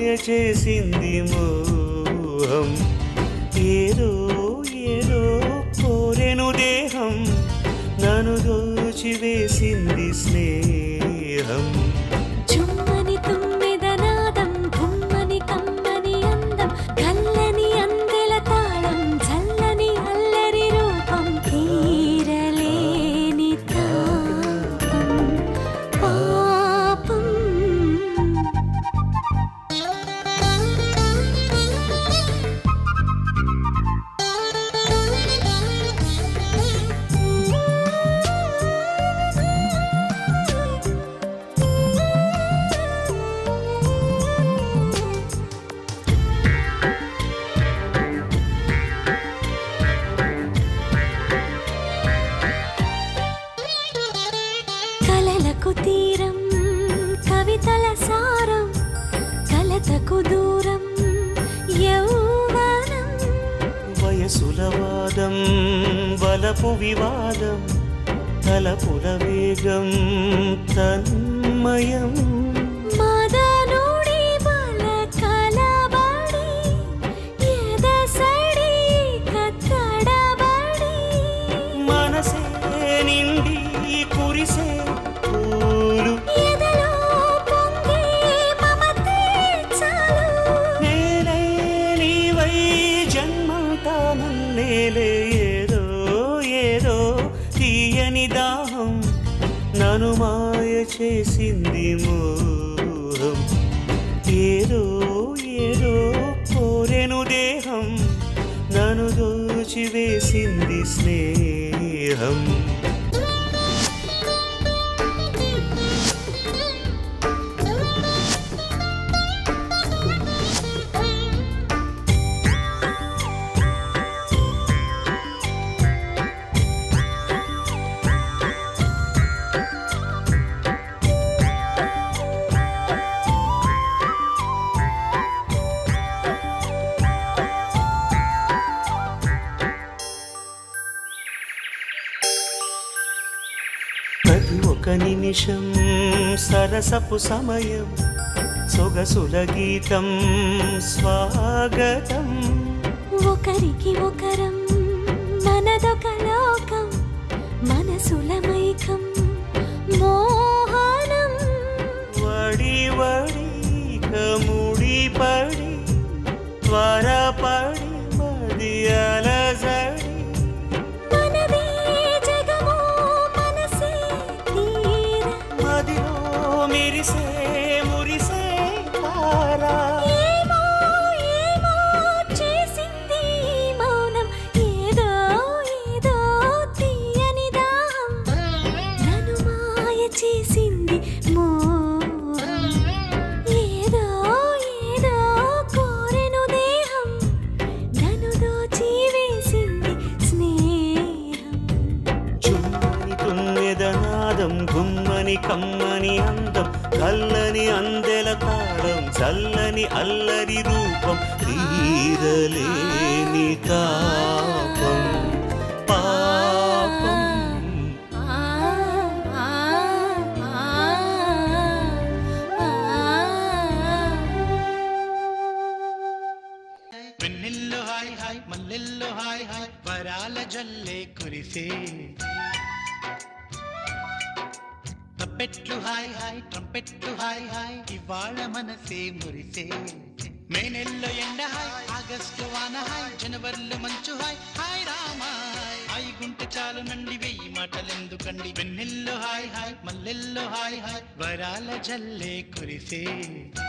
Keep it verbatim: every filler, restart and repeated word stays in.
చేసింది మోహం ఏదో ఏదో కోరెను దేహం నన్ను దోచివేసింది స్నేహం చుమ్మని తుమ్మెదనాదం గుమ్మని కమ్మని అందం కల్లని అందెల తాళం చల్లని అల్లరి రూపం తీరలేని తాపం పాపం కలలకు తీరం కవితల సారం కలతకు దూరం యౌవనం వయసుల వాదం వలపు వివాదం తలపుల వేగం తన్మయం మదనుడి బల కలబడి ఎదసడి కత్తడబడి మనసే నిండి కురిసే పూలు ఎదలో పొంగే మమతే చాలు నేనే నీవై జన్మంతా నన్నేలే ఏదో ఏదో తీయని దాహం నన్ను మాయ చేసింది మోహం ఏదో ఏదో కోరెను దేహం నన్ను దోచివేసింది స్నేహం ప్రతి ఒక నిమిషం సరసపు సమయం సొగసుల గీతం స్వాగతం ఒకరికి ఒకరం మనదొక లోకం మనసుల మైకం మోహనం వడి వడి కముడి పడి త్వరపడి మది అలజడి మనదే జగము మనసే తీర మదిలో మెరిసే మురిసే తారా ఏమో ఏమో చేసింది ఈ మౌనం ఏదో ఏదో తీయని దాహం నన్ను మాయ చేసింది మోహం ఏదో ఏదో కోరెను దేహం నన్ను దోచివేసింది స్నేహం చుమ్మని తుమ్మెదనాదం గుమ్మని కమ్మని అందం కల్లని అందెల తాళం చల్లని అల్లరి రూపం తీరలేని తాపం పాపం ఆ ఆ వెన్నెల్లో హాయ్ హాయ్ మల్లెల్లో హాయ్ హాయ్ వరాల జల్లే కురిసే తప్పెట్లు హాయ్ హాయ్ ట్రంపెట్లు హాయ్ హాయ్ ఇవాళ మనసే మురిసే మే నెలలో ఎండ హాయ్ ఆగస్టు వాన హాయ్ జనవరిలో మంచు హాయ్ హాయ్ రామా హాయ్ గుంటె చాలు నండి వెయ్యి మాటలెందుకండి వెన్నెల్లో హాయ్ హాయ్ మల్లెల్లో హాయ్ హాయ్ వరాల జల్లే కురిసే